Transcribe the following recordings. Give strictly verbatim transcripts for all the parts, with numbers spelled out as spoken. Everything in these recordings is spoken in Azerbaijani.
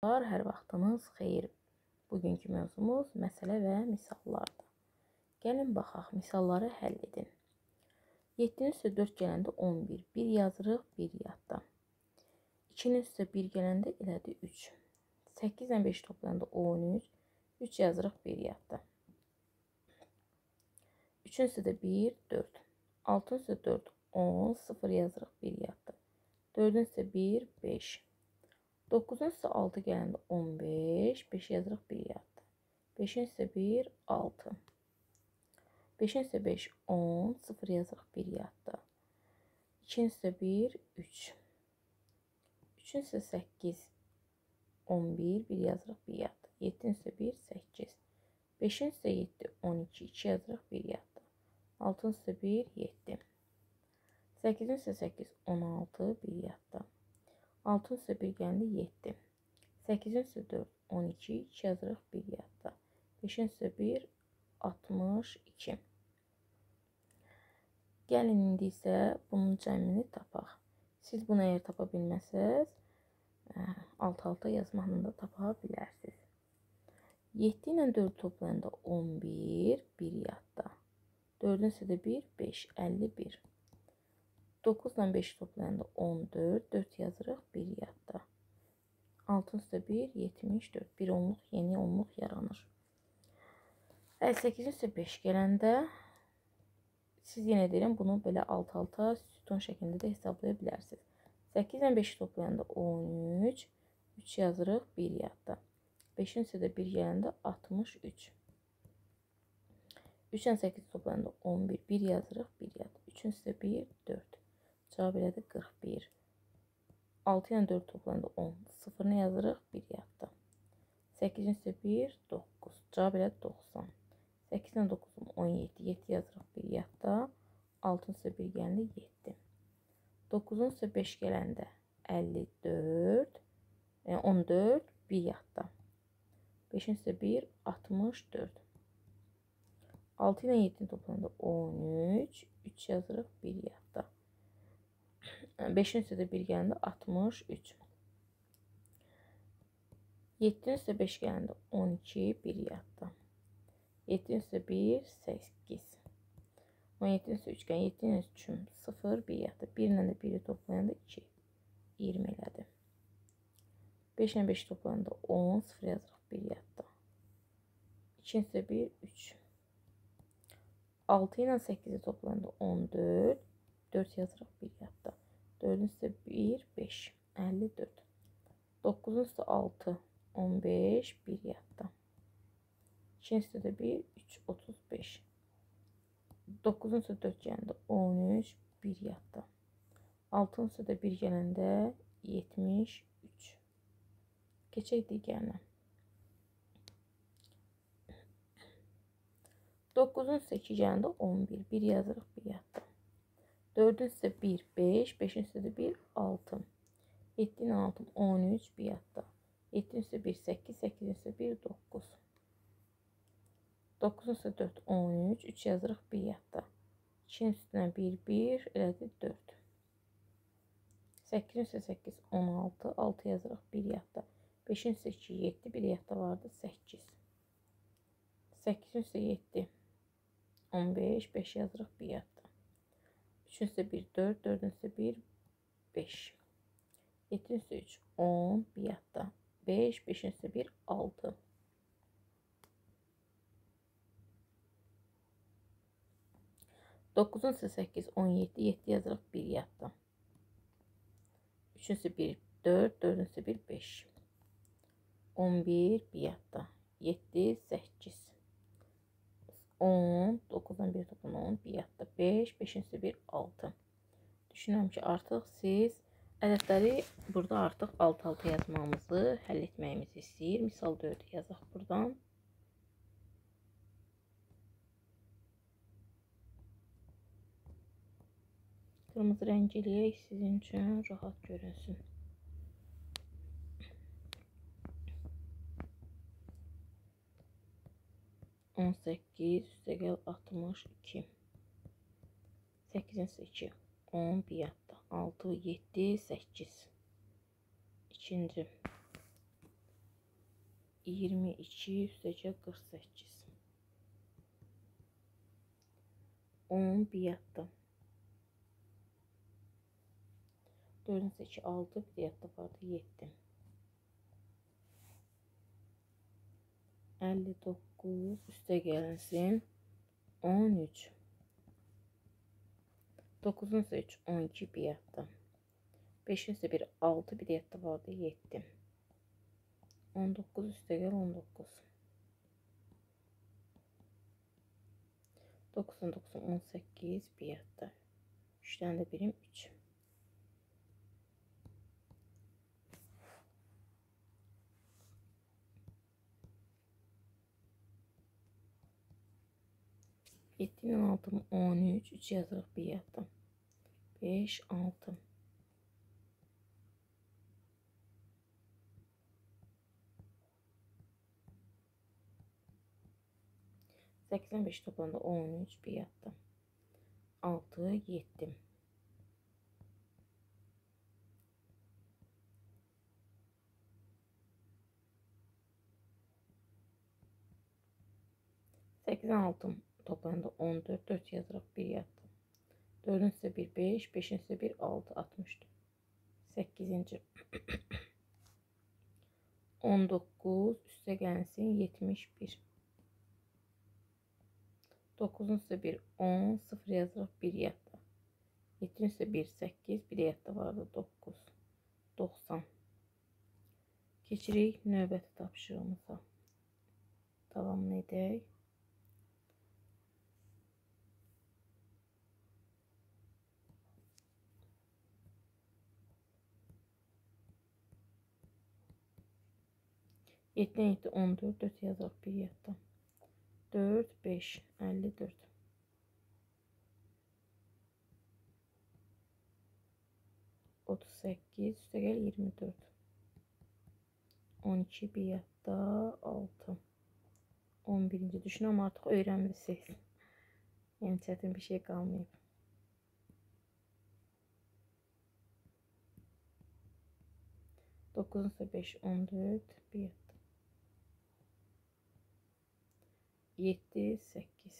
Hər vaxtınız xeyir. Bugünkü mövzumuz məsələ və misallardır. Gəlin baxaq, misalları həll edin. yeddinin üstə dörd gələndə on bir. bir yazırıq, bir yadda. ikinin üstə bir gələndə elədi üç. səkkiz ilə beş toplayanda on üç. üç yazırıq, bir yadda. üçün üstə də bir, dörd. altının üstə dörd, on. sıfır yazırıq, bir yadda. dördün üstə bir, beş. doqquzun üstə altı gələndə on beş. beş yazırıq, bir yadda. beşin üstə bir, altı. beşin üstə beş, on. sıfır yazırıq, bir yadda. ikinin üstə bir, üç. üçün üstə səkkiz, on bir. bir yazırıq, bir yadda. yeddinin üstə bir, səkkiz. beşin üstə yeddi, on iki. iki yazırıq, bir yadda. altının üstə bir, yeddi. səkkizin üstə səkkiz, on altı. bir yadda. altının üstə bir gələndə yeddi. səkkizin üstə dörd, on iki. iki yazırıq, bir yadda. beşin üstə bir, altmış iki. Gəlin indi isə bunun cəmini tapaq. Siz bunu əgər tapa bilməsəz, alt-alta yazmaqla da tapa bilərsiniz. yeddi ilə dörd toplayanda on bir, bir yadda. dördün üstə də bir, beş, əlli bir. doqquz ilə beş toplayanda on dörd, dörd yazırıq, bir yadda. altının üstə bir, yetmiş dörd. bir onluq, yeni onluq yaranır. əlli səkkizin üstə beş gələndə, siz yenə deyirəm, bunu belə alt-alta sütun şəklində də hesablaya bilərsiniz. səkkiz ilə beş toplayanda on üç, üç yazırıq, bir yadda. beşin üstə də bir gələndə altmış üç. üç ilə səkkiz toplayanda on bir, bir yazırıq, bir yadda. üçün üstə bir, dörd. Cavab elədi qırx bir. altı ilə dörd toplayanda on. sıfırını yazırıq, bir yadda. səkkizin üstə bir, doqquz. Cavab elədi doxsan. səkkiz ilə doqquzun on yeddi. yeddi yazırıq, bir yadda. altının üstə bir gələndə yeddi. doqquzun üstə beş gələndə əlli dörd. Yəni on dörd, bir yadda. beşin üstə bir, altmış dörd. altı ilə yeddini toplayanda on üç. üç yazırıq, bir yadda. beşin üstə də bir gələndə altmış üç. yeddinin üstə beş gələndə on iki, bir yadda. yeddinin üstə bir, səkkiz. on yeddinin üstə üç gələndə yeddinin üstə üçün sıfır, bir yadda. bir ilə də biri toplayanda iki. iyirmi elədi. beş ilə beş toplayanda on, sıfır yazırıq, bir yadda. ikinin üstə bir, üç. altı ilə səkkizi toplayanda on dörd. dörd yazırıq, bir yadda. dördün üstə bir, beş. əlli dörd. doqquzun üstə altı, on beş, bir yadda. ikinin üstə də bir, üç, otuz beş. doqquzun üstə dörd gələndə on üç, bir yadda. altının üstə də bir gələndə yetmiş üç. Keçək digərinə. doqquzun üstə iki gələndə on bir, bir yazırıq, bir yadda. dördün üstə bir, beş, beşin üstə də bir, altı. yeddinin altı, on üç, bir yadda. yeddinin üstə bir, səkkiz, səkkizin üstə bir, doqquz. doqquzun üstə dörd, on üç, üç yazırıq, bir yadda. ikinin üstünə bir, bir, elədi dörd. səkkizin üstə səkkiz, on altı, altı yazırıq, bir yadda. beşin üstə iki, yeddi, bir yadda vardı, səkkiz. səkkizin üstə yeddi, on beş, beş yazırıq, bir yadda. üçün üstə bir, dörd, dördün üstə bir, beş. yeddinin üstə üç, on, bir yadda. beş, beşin üstə bir, altı. doqquzun üstə səkkiz, on yeddi, yeddi yazırıq, bir yadda. üçün üstə bir, dörd, dördün üstə bir, beş. on bir, bir yadda. yeddi, səkkiz. on, doqquzdan bir toplan on, bir yadda. beş, beşin üstə bir, altı. Düşünürəm ki, artıq siz ədədləri burada artıq alt-alta yazmamızı, həll etməyimizi istəyir. Misal dörd yazaq buradan. Qırmızı rəng eləyək, sizin üçün rahat görünsün. on səkkiz, üstə gəl altmış iki. səkkizin üstə iki, on, bir yadda. altı, yeddi, səkkiz. İkinci. iyirmi iki üstəgəl qırx səkkiz. on bir yadda. dördün üstə iki altı bir yadda vardı yeddi. əlli doqquz üstə gəlinsin on üç. doqquzun üstə üç on iki bir yadda. beşin üstə bir altı bir yadda vardı yeddi. on doqquz üstə gəl on doqquz. doxsan doxsan on səkkiz bir yadda. üçdən də birim üç. yeddinin altı on üç. üç yazırıq bir yadda. beş altı. səksən beş toplamda on üç bir yadda. altı yeddi. səksən altı toplamda on dörd. dörd yazırıq bir yadda. dördün üstə bir beş. beşin üstə bir altı. altmış dörd. səkkizinci. on doqquz üstə gəlsin yetmiş bir. doqquzun üstə bir on. sıfır yazırıq bir yadda. yeddinin üstə bir səkkiz. bir yadda vardı doqquz. doxsan. Keçirik növbəti tapşırığımıza. Davam edək. yeddidən yeddi on dörd. dörd yazırıq bir yadda. dörd beş əlli dörd. otuz səkkiz üstə gəl iyirmi dörd. on iki bir yadda altı. on birinci düşün amma artıq öyrənmişsiniz. Yəni çətin bir şey qalmayıb. doqquzun üstə beş on dörd bir yadda. yeddi səkkiz.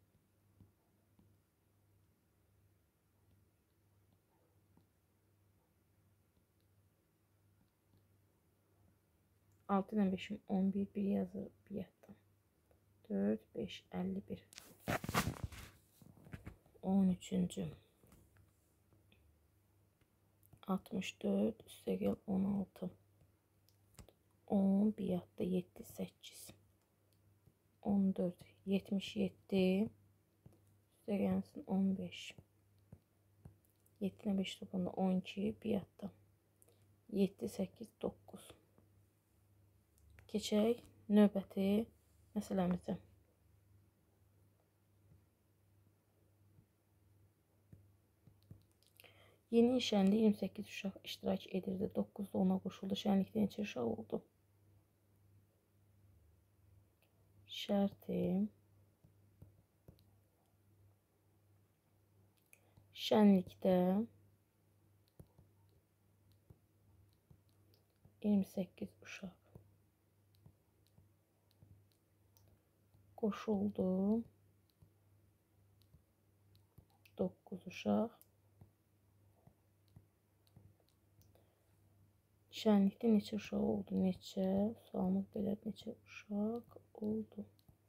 altı ilə beşim on bir. bir yazır bir yadda. dörd beş əlli bir. on üçüncü. altmış dörd üstə gəl on altı. on bir yadda yeddi səkkiz. on dörd yetmiş yeddi. Üstə gəlsin on beş. yeddi ilə beş toplamda on iki bir yadda. yeddi səkkiz doqquz. Keçək növbəti məsələmizə. Yeni şənlikdə iyirmi səkkiz uşaq iştirak edirdi. doqquz da ona qoşuldu. Şənlikdə neçə uşaq oldu? Şərti şənlikdə iyirmi səkkiz uşaq qoşuldu. doqquz uşaq. Şənlikdə neçə uşaq oldu? Neçə? Sualımız belədir. Neçə uşaq oldu?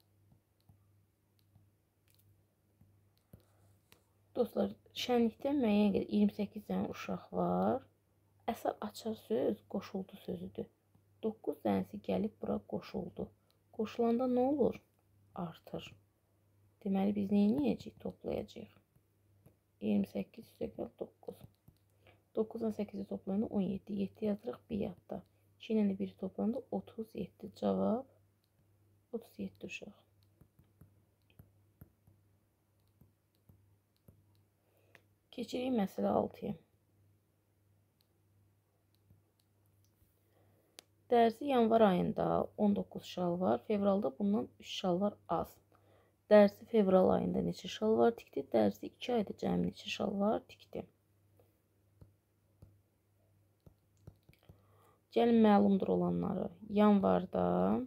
Dostlar, şənlikdə müəyyən qədər iyirmi səkkiz dənə uşaq var. Əsas açar söz qoşuldu sözüdür. doqquz dənəsi gəlib bura qoşuldu. Qoşulanda nə olur? Artır. Deməli biz nə edəcəyik? Toplayacağıq. iyirmi səkkiz üstə gəl doqquz. doqquzdan səkkizi toplayanda on yeddi. yeddi yazırıq bir yadda. iki ilə biri toplayanda otuz yeddi. Cavab otuz yeddi uşaq. Keçirik məsələ altıya. Dərzi yanvar ayında on doqquz şal var. Fevralda bundan üç şal var az. Dərzi fevral ayında neçə şal var tikdi? Dərzi iki ayda cəmi neçə şal var tikdi? Gəlin məlumdur olanları. Yanvarda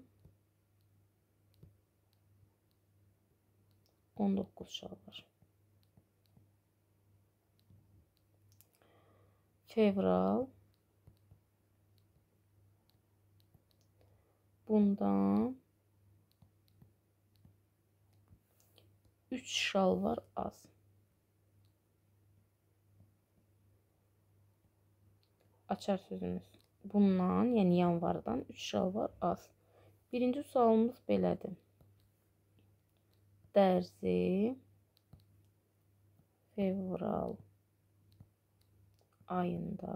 on doqquz şal var. Fevral bundan üç şal var az. Açar sözümüz. Bundan, yəni yanvardan üç şal var az. Birinci sualımız belədir. Dərzi fevral ayında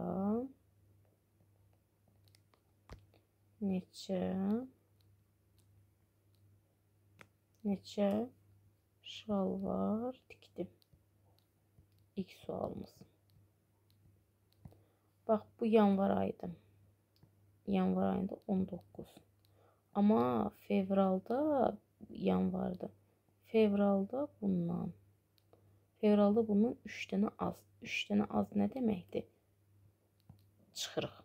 neçə neçə şalvar tikdim? İlk sualımız. Bax, bu yanvar ayıdır. Yanvar ayında on doqquz. Amma fevralda yanvarda. Fevralda bundan. Fevralda bundan üç dənə az. üç dənə az nə deməkdir? Çıxırıq.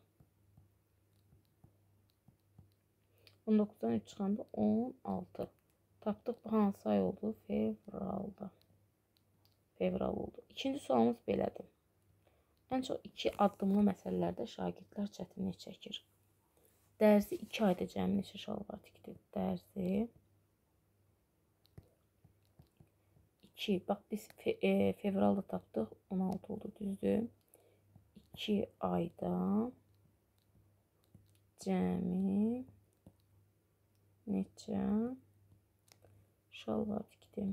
on doqquzdan üç çıxanda on altı. Tapdıq, bu hansı ay oldu? Fevralda. Fevral oldu. İkinci sualımız belədir. Ən çox iki addımlı məsələlərdə şagirdlər çətinlik çəkir. Dərzi iki ayda cəmi neçə şalvar tikdi? Dərzi iki. Bax, biz fe, e, fevralda tapdıq. on altı oldu, düzdür. iki ayda cəmi neçə şalvar tikdim?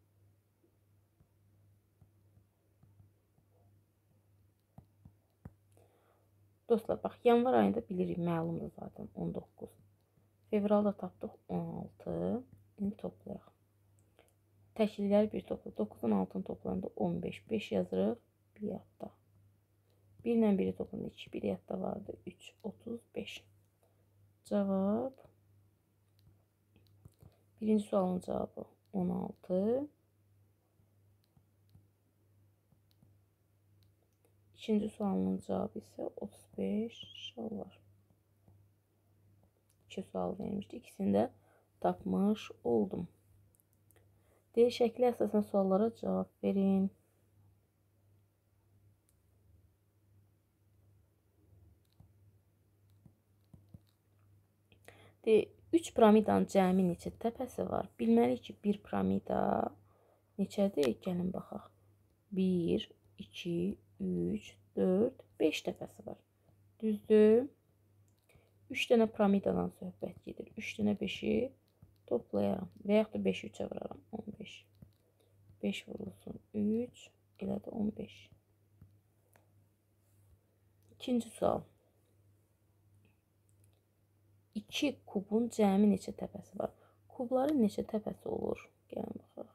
Dostlar, bax, yanvar ayında bilirik, məlumdur zaten on doqquz. Fevralda tapdıq on altı. İndi toplayaq. Təklikləri bir topla. doqquzdan altını toplayanda on beş. beş yazırıq bir yadda. bir ilə biri toplayanda iki. bir yadda vardı. üç. otuz beş. Cavab. Birinci sualın cavabı on altı. İkinci sualın cavabı isə otuz beş şalvar. İki sual vermişdi. İkisini də tapmış oldum. D şəkli əsasən suallara cavab verin. D. üç piramidanın cəmi neçə təpəsi var? Bilməliyik ki, bir piramida neçədir? Gəlin baxaq. bir, iki, üç, dörd, beş təpəsi var. Düzdür? üç dənə piramidadan söhbət gedir. üç dənə beşi toplayaram. Və yaxud da beşi üçə vuraram. on beş. beş vurulsun üç. Elə də on beş. İkinci sual. iki kubun cəmi neçə təpəsi var? Kubların neçə təpəsi olur? Gəlin baxaq.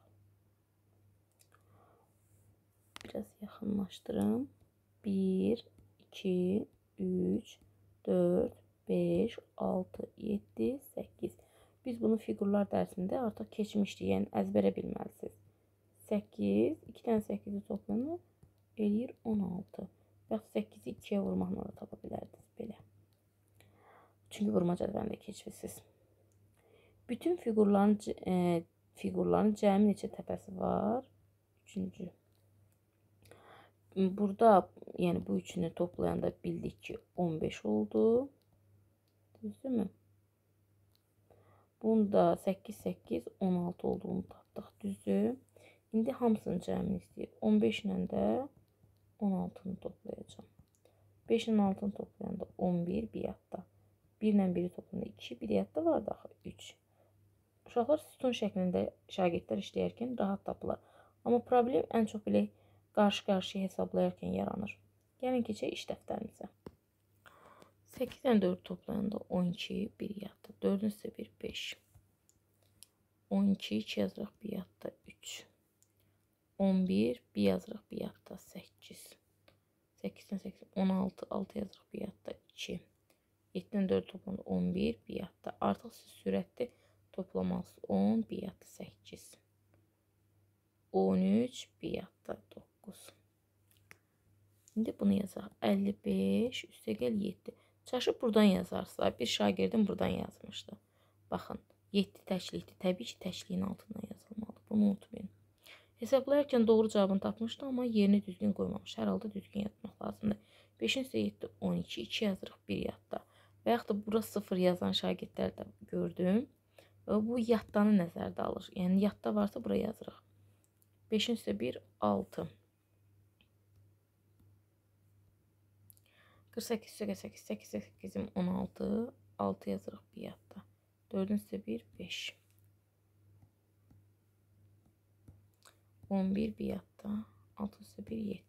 Biraz yaxınlaşdırım. bir, iki, üç, dörd, beş, altı, yeddi, səkkiz. Biz bunu figurlar dərsində artıq keçmişdik. Yəni əzbərə bilməlisiniz. səkkiz, iki dənə səkkizi toplanır, eləyir on altı. Yaxud səkkizi ikiyə vurmaqla da tapa bilərdiniz belə. Çünki vurma cədvəlində keçirsiniz. Bütün figurların e, figurların cəmi neçə təpəsi var? Üçüncü. Burada, yəni bu üçünü toplayanda bildik ki, on beş oldu. Düzdürmü? Bunda səkkiz, səkkiz, on altı olduğunu tapdıq. Düzdür? İndi hamısının cəmini istəyir. on beş ilə də on altını toplayacağım. beş ilə altını toplayanda on bir bir yadda. bir ilə biri toplayanda iki, bir yadda var daha üç. Uşaqlar sütun şəklində şagirdlər işləyərkən rahat tapılar. Amma problem ən çox belə qarşı-qarşıya hesablayarkən yaranır. Gəlin keçək iş dəftərimizə. səkizdən dörd toplayanda on iki, bir yadda. dördün isə bir, beş. on iki, iki yazırıq bir yadda, üç. on bir, bir yazırıq bir yadda, səkkiz. səkizdən səkkiz, on altı, altı yazırıq bir yadda, iki. yeddidən dörd toplayanda on bir, bir yadda. Artıq siz sürətli toplamalısınız. on, bir yadda, səkkiz. on üç, bir yadda, doqquz. İndi bunu yazaq. əlli beş, üstəgəl yeddi. Çaşıb buradan yazarsınız. Bir şagirdim buradan yazmışdı. Baxın, yeddi təklikdir. Təbii ki, təkliyin altından yazılmalı. Bunu unutmayın. Hesablayarkən doğru cavabını tapmışdı, amma yerini düzgün qoymamış. Hər halda düzgün yazmaq lazımdır. beşin üstə yeddi, on iki. iki yazırıq bir yadda. Və yaxud da bura sıfır yazan şagirdlər də gördüm. Bu yaddanı nəzərdə alır. Yəni yadda varsa bura yazırıq. beşin üstə bir, altı. qırx səkkiz üstə səkkiz, səkkiz səkkizim on altı. altı yazırıq bir yadda. dördün üstə bir, beş. on bir bir yadda. altı üstə bir, yeddi.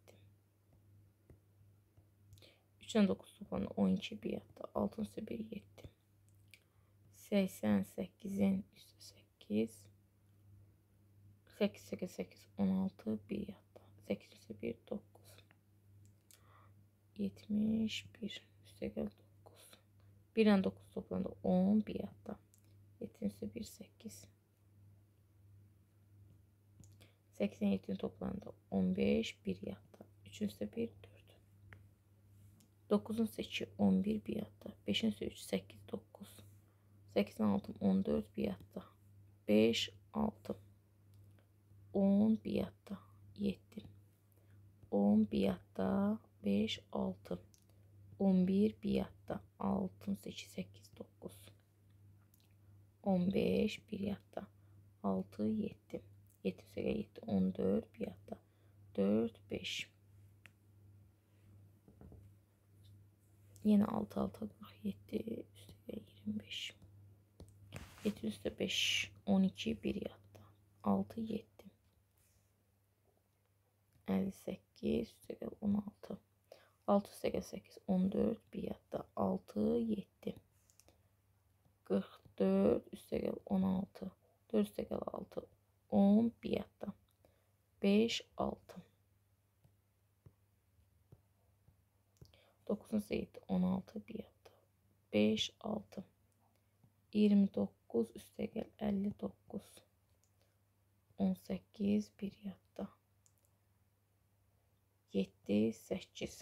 üçün doqquz toplamda on iki bir yadda. altı üstə bir, yeddi. səksən səkkizin üstə səkkiz. səkkiz səkkiz səkkiz, on altı bir yadda. səkkiz üstə bir, doqquz. yetmiş bir üstə gəl doqquz. bir ilə doqquz toplamda on bir yadda. yeddi üstə bir, səkkiz. səksən yeddi toplamda on beş bir yadda. üç üstə bir, dörd. doqquzun üstə iki, on bir bir yadda. beşin üstə üç, səkkiz, doqquz. səkkiz altı, on dörd bir yadda. beş, altı. on bir yadda. yeddi. on bir yadda. beş, altı. on bir bir yadda. altı üstə iki, səkkiz, doqquz. on beş bir yadda. altı, yeddi. yeddi üstə yeddi, on dörd bir yadda. dörd, beş. Yine altı altı qırx yeddi üstə iyirmi beş. yeddi üstə beş, on iki bir yadda. altı, yeddi. əlli səkkiz üstə on altı. altı üstə səkkiz, on dörd bir yadda. altı, yeddi. qırx dörd üstə on altı. dörd üstə altı, on bir yadda. beş, altı. doqquz üstə yeddi, on altı bir yadda. beş, altı. iyirmi doqquz üstə əlli doqquz. on səkkiz bir yadda. yeddi, səkkiz.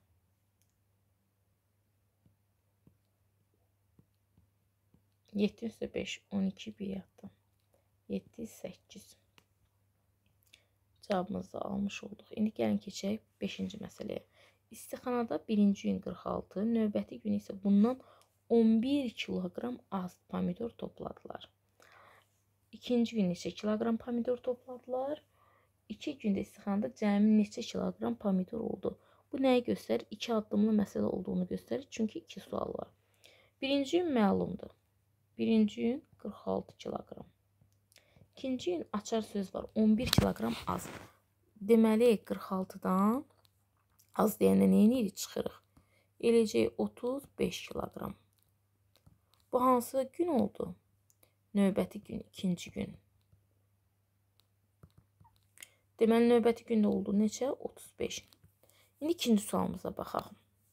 yeddi üstə beş, on iki bir yadda. yeddi, səkkiz. Cavabımızı almış olduq. İndi gəlin keçək beşinci məsələyə. İstixanada birinci gün qırx altı, növbəti gün isə bundan on bir kiloqram az pomidor topladılar. İkinci gün neçə kiloqram pomidor topladılar? İki gündə istixanada cəmi neçə kiloqram pomidor oldu? Bu nəyi göstərir? İki addımlı məsələ olduğunu göstərir. Çünki iki sual var. Birinci gün məlumdur. Birinci gün qırx altı kiloqram. İkinci gün açar söz var. on bir kiloqram az. Deməli qırx altıdan az deyəndə nə edirik? Çıxırıq. Eləcək otuz beş kiloqram. Bu hansı gün oldu? Növbəti gün, ikinci gün. Deməli növbəti gündə oldu neçə? otuz beş. İndi ikinci sualımıza baxaq.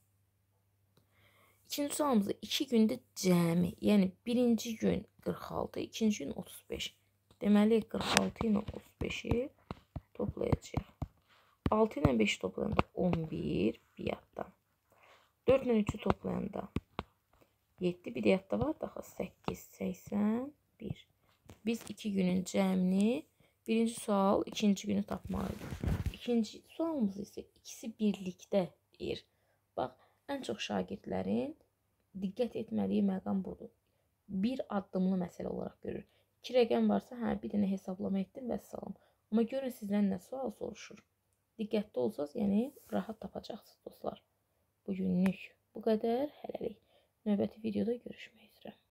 İkinci sualımızda iki gündə cəmi, yəni birinci gün qırx altı, ikinci gün otuz beş. Deməli qırx altı ilə otuz beşi toplayacağıq. altı ilə beşi toplayanda on bir bir yadda. dörd ilə üçü toplayanda yeddi bir yadda var daha səkkiz, səksən bir. Biz iki günün cəmini birinci sual, ikinci günü tapmalıyıq. İkinci sualımız isə ikisi birlikdə deyir. Bax, ən çox şagirdlərin diqqət etməliyi məqam budur. Bir addımlı məsələ olaraq görür. İki rəqəm varsa, hə, bir dənə hesablama etdim və salam. Amma görün sizdən nə sual soruşur. Diqqətli olsanız, yəni rahat tapacaqsınız dostlar. Bugünlük bu qədər, hələlik. Növbəti videoda görüşmək üzrə.